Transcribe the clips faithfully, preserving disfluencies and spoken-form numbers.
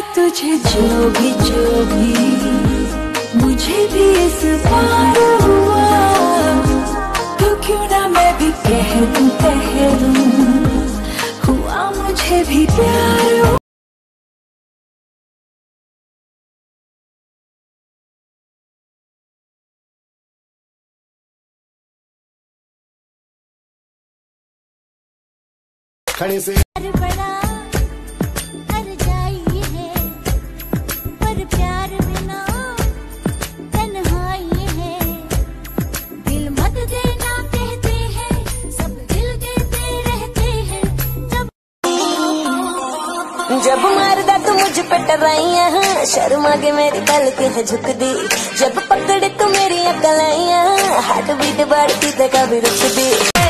तुझे जो भी जो भी मुझे भी इस बार हुआ, तो क्यों ना मैं भी कह दूं कह दूं हुआ मुझे भी प्यार। खड़े से बड़ा हर जाई है, पर प्यार बिना तन्हाई है। दिल मत देना कहते हैं, सब दिल देते रहते हैं। जब जब मारदा तू मुझ पे टराइयां, शर्मा के मेरी पलकें है झुक दी। जब पकड़े तू मेरी अकलाइयां, हार्ट बीट बढ़ती ते कभी रुक दी।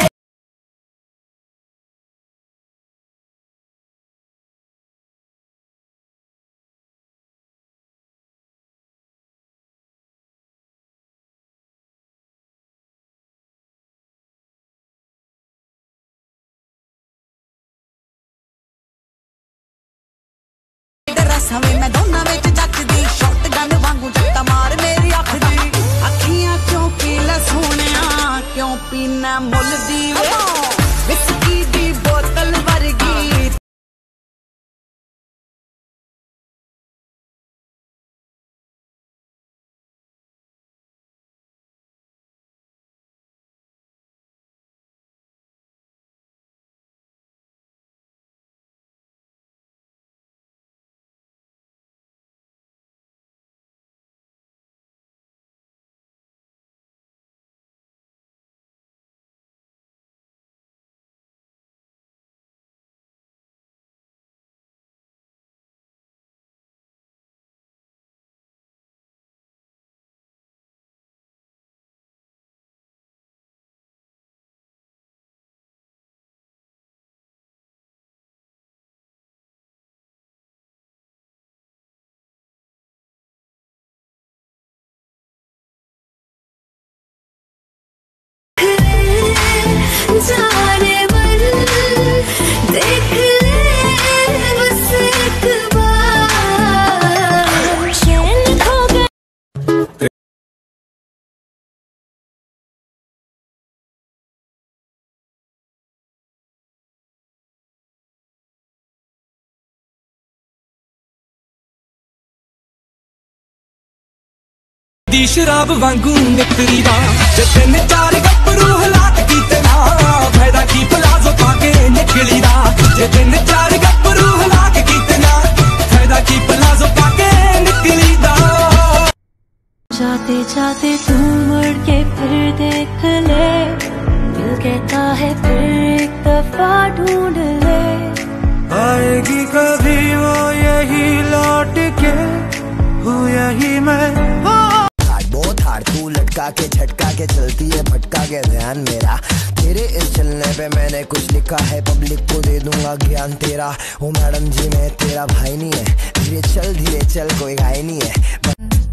समय मैं दोनों विच जचदी, शॉटगन वांगू जट्टा मार मेरी अख दी। अखियां क्यों पीला सोहणिया, क्यों पीना मुल दी वे विस्की दी बोतल वर्गी। जाने मन देख ले बस एक बार, चैन खो गया। दी शराब वांगू निकली दा, जे तीन चार गब्बरू हलाक कीते ना, फायदा की प्लाजो पाके निकली दा। जे तीन चार गब्बरू हलाक कीते ना, फायदा की प्लाजो पाके निकली दा। जाते जाते तू मुड़ के फिर देख ले, दिल कहता है फिर एक दफा ढूंढ ले। आएगी कभी वो यही लौट के, हूँ यही मैं। बहुत हार तू लटका के झटका के चलती है भटका के ध्यान मेरा। तेरे इस चलने पे मैंने कुछ लिखा है, पब्लिक को दे दूंगा ज्ञान तेरा। ओ मैडम जी मैं तेरा भाई नहीं है, धीरे चल धीरे चल कोई गाय नहीं है।